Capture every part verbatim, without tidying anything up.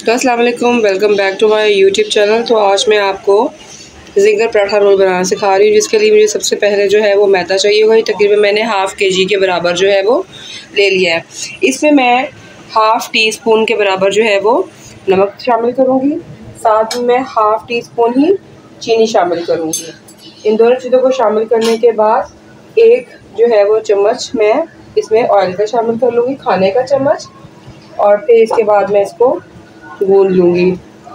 तो अस्सलाम वालेकुम, welcome back to my YouTube channel. तो आज मैं आपको जिंगर पराठा रोल बनाना सिखा रही हूँ, जिसके लिए मुझे सबसे पहले जो है वो मैदा चाहिए होगा। तकरीबन मैंने हाफ़ के जी के बराबर जो है वो ले लिया है। इसमें मैं हाफ़ टी स्पून के बराबर जो है वो नमक शामिल करूँगी, साथ में मैं हाफ़ टी स्पून ही चीनी शामिल करूँगी। इन दोनों चीज़ों को शामिल करने के बाद एक जो है वो चम्मच मैं इसमें ऑयल का शामिल कर लूँगी, खाने का चम्मच, और फिर इसके बाद मैं इसको गूंद लूँगी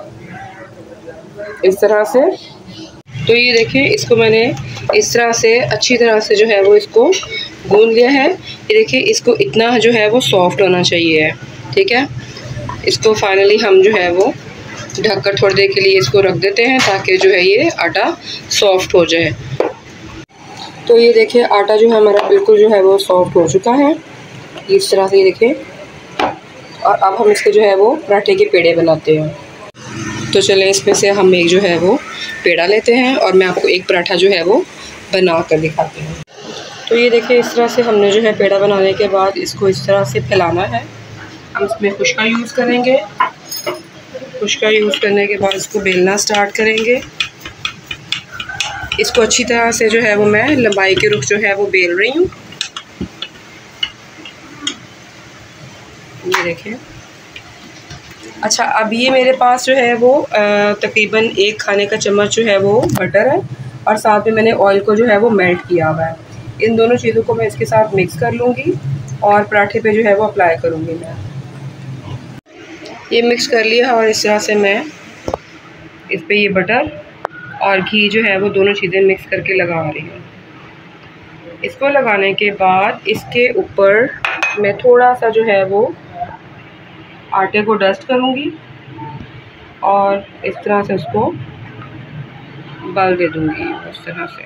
इस तरह से। तो ये देखिए, इसको मैंने इस तरह से अच्छी तरह से जो है वो इसको गूंद लिया है। ये देखिए, इसको इतना जो है वो सॉफ्ट होना चाहिए, ठीक है। इसको फाइनली हम जो है वो ढक कर थोड़ी देर के लिए इसको रख देते हैं, ताकि जो है ये आटा सॉफ्ट हो जाए। तो ये देखिए, आटा जो है हमारा बिल्कुल जो है वो सॉफ्ट हो चुका है इस तरह से, ये देखिए। और अब हम इसके जो है वो पराठे के पेड़े बनाते हैं। तो चलें, इसमें से हम एक जो है वो पेड़ा लेते हैं और मैं आपको एक पराठा जो है वो बना कर दिखाती हूँ। तो ये देखिए, इस तरह से हमने जो है पेड़ा बनाने के बाद इसको इस तरह से फैलाना है। हम इसमें खुशका यूज़ करेंगे। खुशका यूज़ करने के बाद इसको बेलना स्टार्ट करेंगे। इसको अच्छी तरह से जो है वो मैं लंबाई के रुख जो है वो बेल रही हूँ। ये देखिए। अच्छा, अब ये मेरे पास जो है वो तकरीबन एक खाने का चम्मच जो है वो बटर है, और साथ में मैंने ऑयल को जो है वो मेल्ट किया हुआ है। इन दोनों चीज़ों को मैं इसके साथ मिक्स कर लूँगी और पराठे पे जो है वो अप्लाई करूँगी। मैं ये मिक्स कर लिया, और इस तरह से मैं इस पे ये बटर और घी जो है वो दोनों चीज़ें मिक्स करके लगा रही हूँ। इसको लगाने के बाद इसके ऊपर मैं थोड़ा सा जो है वो आटे को डस्ट करूँगी और इस तरह से उसको बल दे दूँगी इस तरह से,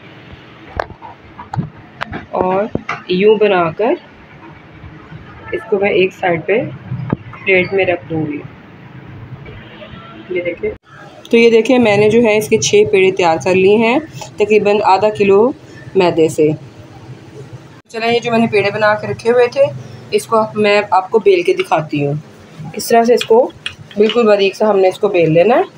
और यूँ बनाकर इसको मैं एक साइड पे प्लेट में रख दूँगी। ये देखिए। तो ये देखिए, मैंने जो है इसके छः पेड़े तैयार कर लिए हैं तकरीबन आधा किलो मैदे से। चला, ये जो मैंने पेड़े बना के रखे हुए थे, इसको मैं आपको बेल के दिखाती हूँ। इस तरह से इसको बिल्कुल बारीक सा हमने इसको बेल लेना है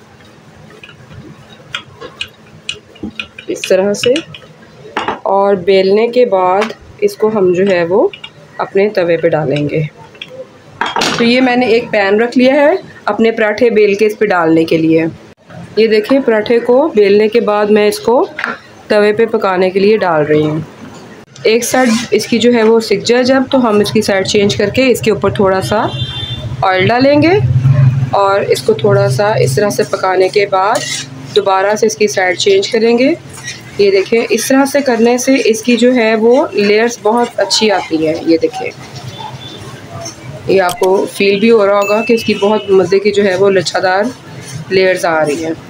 इस तरह से। और बेलने के बाद इसको हम जो है वो अपने तवे पे डालेंगे। तो ये मैंने एक पैन रख लिया है अपने पराठे बेल के इस पे डालने के लिए। ये देखिए, पराठे को बेलने के बाद मैं इसको तवे पे पकाने के लिए डाल रही हूँ। एक साइड इसकी जो है वो सिक जाए जब, तो हम इसकी साइड चेंज करके इसके ऊपर थोड़ा सा ऑयल डालेंगे और इसको थोड़ा सा इस तरह से पकाने के बाद दोबारा से इसकी साइड चेंज करेंगे। ये देखिए, इस तरह से करने से इसकी जो है वो लेयर्स बहुत अच्छी आती है। ये देखिए, ये आपको फील भी हो रहा होगा कि इसकी बहुत मज़े की जो है वो लच्छादार लेयर्स आ रही हैं।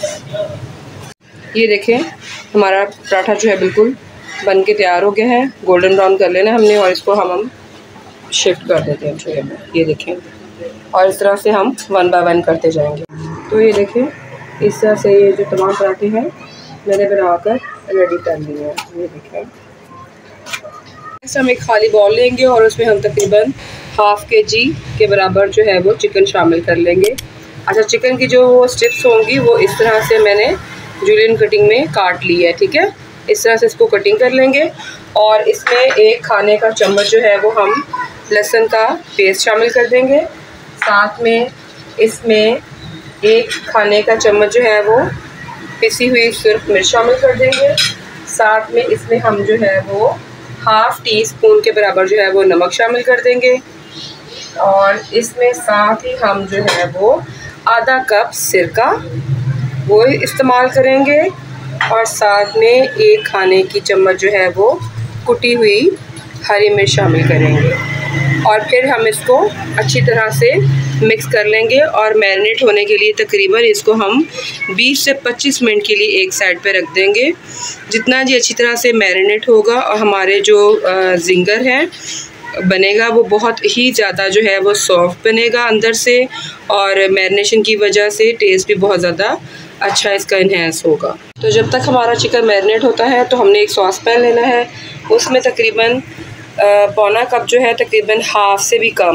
ये देखें, हमारा पराठा जो है बिल्कुल बन के तैयार हो गया है। गोल्डन ब्राउन कर लेना हमने, और इसको हम हम शिफ्ट कर देते हैं ट्रे में। ये देखें, और इस तरह से हम वन बाय वन करते जाएंगे। तो ये देखें, इस तरह से ये जो तमाम पराठे हैं मैंने बनाकर रेडी कर लिए हैं। ये देखें, इस हम एक खाली बॉल लेंगे और उसमें हम तकरीबन हाफ़ के जी के बराबर जो है वो चिकन शामिल कर लेंगे। अच्छा, चिकन की जो वो स्ट्रिप्स होंगी वो इस तरह से मैंने जूलियन कटिंग में काट ली है, ठीक है। इस तरह से इसको कटिंग कर लेंगे, और इसमें एक खाने का चम्मच जो है वो हम लहसुन का पेस्ट शामिल कर देंगे। साथ में इसमें एक खाने का चम्मच जो है वो पिसी हुई सुर्ख मिर्च शामिल कर देंगे। साथ में इसमें हम जो है वो हाफ़ टी स्पून के बराबर जो है वो नमक शामिल कर देंगे, और इसमें साथ ही हम जो है वो आधा कप सिरका वो इस्तेमाल करेंगे, और साथ में एक खाने की चम्मच जो है वो कुटी हुई हरी मिर्च शामिल करेंगे। और फिर हम इसको अच्छी तरह से मिक्स कर लेंगे, और मैरिनेट होने के लिए तकरीबन इसको हम बीस से पच्चीस मिनट के लिए एक साइड पे रख देंगे। जितना जी अच्छी तरह से मैरिनेट होगा और हमारे जो जिंगर है बनेगा, वो बहुत ही ज़्यादा जो है वो सॉफ्ट बनेगा अंदर से, और मैरिनेशन की वजह से टेस्ट भी बहुत ज़्यादा अच्छा इसका इन्हेंस होगा। तो जब तक हमारा चिकन मैरिनेट होता है, तो हमने एक सॉस पैन लेना है। उसमें तकरीबन पौना कप जो है, तकरीबन हाफ़ से भी कम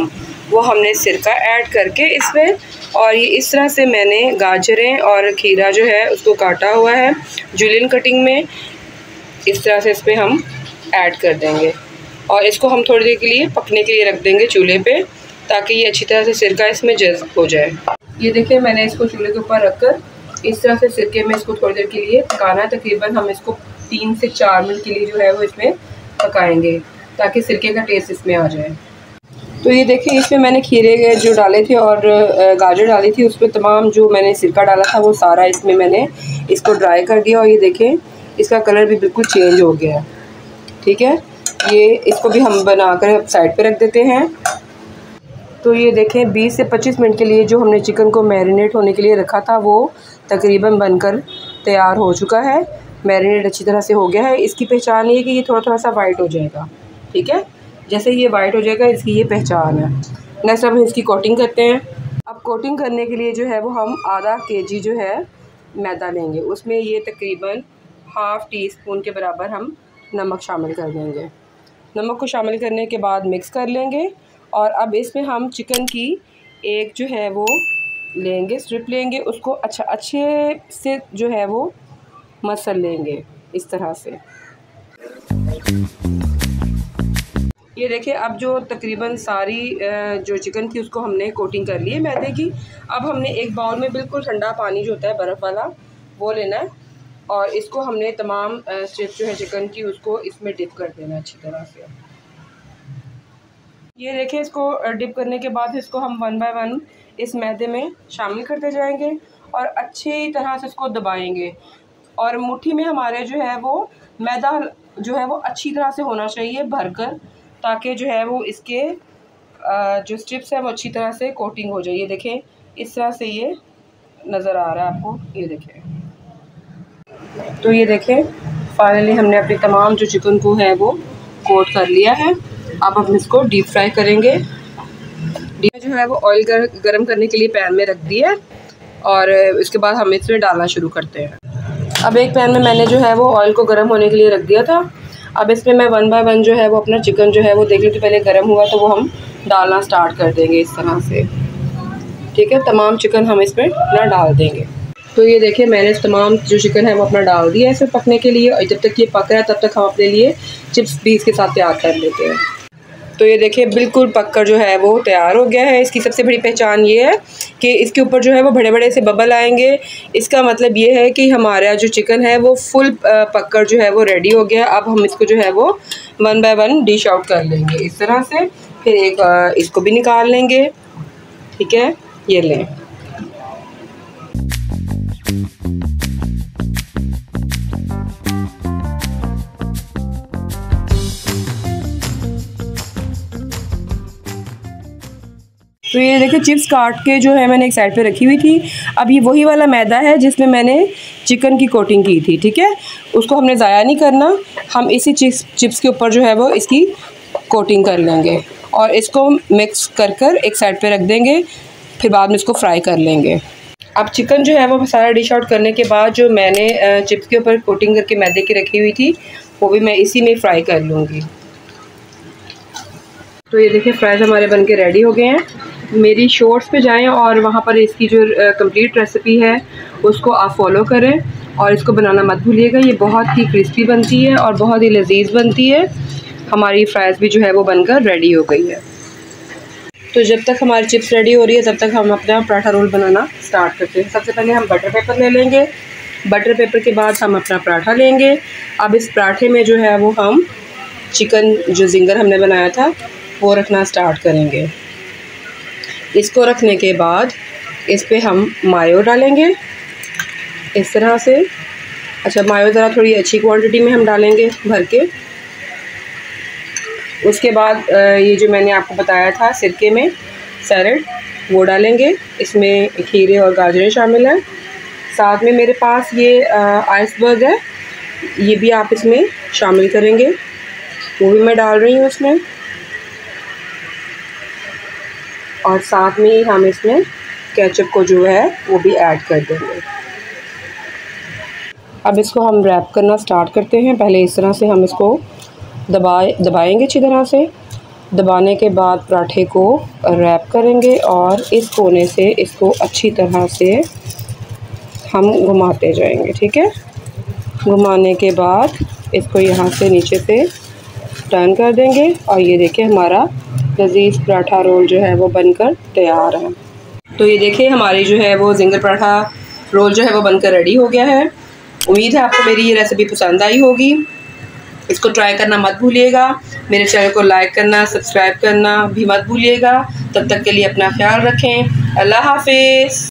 वो हमने सिरका ऐड करके इसमें, और ये इस तरह से मैंने गाजरें और खीरा जो है उसको काटा हुआ है जूलियन कटिंग में, इस तरह से इसमें हम ऐड कर देंगे और इसको हम थोड़ी देर के लिए पकने के लिए रख देंगे चूल्हे पे, ताकि ये अच्छी तरह से सिरका इसमें जज़्ब हो जाए। ये देखिए मैंने इसको चूल्हे के ऊपर रखकर इस तरह से सिरके में इसको थोड़ी देर के लिए पकाना है। तकरीबन हम इसको तीन से चार मिनट के लिए जो है वो इसमें पकाएंगे ताकि सिरके का टेस्ट इसमें आ जाए। तो ये देखिए इसमें मैंने खीरे जो डाले थे और गाजर डाली थी, उसमें तमाम जो मैंने सिरका डाला था वो सारा इसमें मैंने इसको ड्राई कर दिया और ये देखें इसका कलर भी बिल्कुल चेंज हो गया है। ठीक है, ये इसको भी हम बनाकर साइड पे रख देते हैं। तो ये देखें बीस से पच्चीस मिनट के लिए जो हमने चिकन को मैरिनेट होने के लिए रखा था वो तकरीबन बनकर तैयार हो चुका है। मैरिनेट अच्छी तरह से हो गया है। इसकी पहचान ये है कि ये थोड़ा थोड़ा सा वाइट हो जाएगा। ठीक है, जैसे ये वाइट हो जाएगा इसकी ये पहचान है। नेक्स्ट हम इसकी कोटिंग करते हैं। अब कोटिंग करने के लिए जो है वो हम आधा केजी जो है मैदा लेंगे, उसमें ये तकरीबन हाफ़ टी स्पून के बराबर हम नमक शामिल कर देंगे। नमक को शामिल करने के बाद मिक्स कर लेंगे और अब इसमें हम चिकन की एक जो है वो लेंगे, स्ट्रिप लेंगे, उसको अच्छा अच्छे से जो है वो मसल लेंगे इस तरह से। ये देखिए अब जो तकरीबन सारी जो चिकन थी उसको हमने कोटिंग कर ली है मैदे की। अब हमने एक बाउल में बिल्कुल ठंडा पानी जो होता है बर्फ़ वाला वो लेना है और इसको हमने तमाम स्ट्रिप जो है चिकन की उसको इसमें डिप कर देना है अच्छी तरह से। ये देखिए इसको डिप करने के बाद इसको हम वन बाय वन इस मैदे में शामिल करते जाएंगे और अच्छी तरह से इसको दबाएंगे और मुट्ठी में हमारे जो है वो मैदा जो है वो अच्छी तरह से होना चाहिए भरकर, ताकि जो है वो इसके जो स्ट्रिप्स है वो अच्छी तरह से कोटिंग हो जाए। ये देखें इस तरह से ये नज़र आ रहा है आपको, ये देखें। तो ये देखें फाइनली हमने अपनी तमाम जो चिकन को है वो कोट कर लिया है। अब हम इसको डीप फ्राई करेंगे। डीप जो है वो ऑयल गर, गरम करने के लिए पैन में रख दिया है और इसके बाद हम इसमें डालना शुरू करते हैं। अब एक पैन में मैंने जो है वो ऑयल को गर्म होने के लिए रख दिया था। अब इसमें मैं वन बाय वन जो है वो अपना चिकन जो है वो देख लीजिए पहले गर्म हुआ तो वो हम डालना स्टार्ट कर देंगे इस तरह से। ठीक है, तमाम चिकन हम इसमें अपना डाल देंगे। तो ये देखिए मैंने तमाम जो चिकन है वो अपना डाल दिया है इसमें पकने के लिए और जब तक ये पक रहा है तब तक हम अपने लिए चिप्स भी इसके साथ तैयार कर लेते हैं। तो ये देखिए बिल्कुल पककर जो है वो तैयार हो गया है। इसकी सबसे बड़ी पहचान ये है कि इसके ऊपर जो है वो बड़े बड़े से बबल आएंगे। इसका मतलब ये है कि हमारा जो चिकन है वो फुल पककर जो है वो रेडी हो गया। अब हम इसको जो है वो one by one dish out कर लेंगे इस तरह से। फिर एक इसको भी निकाल लेंगे। ठीक है, ये लें। तो ये देखिए चिप्स काट के जो है मैंने एक साइड पे रखी हुई थी। अब ये वही वाला मैदा है जिसमें मैंने चिकन की कोटिंग की थी। ठीक है, उसको हमने ज़ाया नहीं करना, हम इसी चिप्स चिप्स के ऊपर जो है वो इसकी कोटिंग कर लेंगे और इसको मिक्स कर कर एक साइड पे रख देंगे। फिर बाद में इसको फ्राई कर लेंगे। अब चिकन जो है वो सारा डिश आउट करने के बाद जो मैंने चिप्स के ऊपर कोटिंग करके मैदे की रखी हुई थी वो भी मैं इसी में फ्राई कर लूँगी। तो ये देखिए फ्राइज़ हमारे बनके रेडी हो गए हैं। मेरी शॉर्ट्स पे जाएं और वहाँ पर इसकी जो कंप्लीट रेसिपी है उसको आप फॉलो करें और इसको बनाना मत भूलिएगा। ये बहुत ही क्रिस्पी बनती है और बहुत ही लजीज बनती है। हमारी फ्राइज़ भी जो है वो बनकर रेडी हो गई है। तो जब तक हमारी चिप्स रेडी हो रही है तब तक हम अपना पराठा रोल बनाना स्टार्ट करते हैं। सबसे पहले हम बटर पेपर ले लेंगे। बटर पेपर के बाद हम अपना पराठा लेंगे। अब इस पराठे में जो है वो हम चिकन जो जिंगर हमने बनाया था वो रखना स्टार्ट करेंगे। इसको रखने के बाद इस पे हम मायो डालेंगे इस तरह से। अच्छा, मायो ज़रा थोड़ी अच्छी क्वांटिटी में हम डालेंगे भर के। उसके बाद ये जो मैंने आपको बताया था सिरके में सैलेड वो डालेंगे। इसमें खीरे और गाजरें शामिल हैं। साथ में मेरे पास ये आइसबर्ग है, ये भी आप इसमें शामिल करेंगे, वो भी मैं डाल रही हूँ इसमें। और साथ में ही हम इसमें केचप को जो है वो भी ऐड कर देंगे। अब इसको हम रैप करना स्टार्ट करते हैं। पहले इस तरह से हम इसको दबाए दबाएंगे अच्छी तरह से दबाने के बाद पराठे को रैप करेंगे और इस कोने से इसको अच्छी तरह से हम घुमाते जाएंगे। ठीक है, घुमाने के बाद इसको यहाँ से नीचे से टर्न कर देंगे और ये देखिए हमारा लजीज पराठा रोल जो है वो बनकर तैयार है। तो ये देखिए हमारी जो है वो जिंगर पराठा रोल जो है वो बनकर रेडी हो गया है। उम्मीद है आपको मेरी ये रेसिपी पसंद आई होगी। इसको ट्राई करना मत भूलिएगा। मेरे चैनल को लाइक करना, सब्सक्राइब करना भी मत भूलिएगा। तब तक के लिए अपना ख्याल रखें। अल्लाह हाफिज़।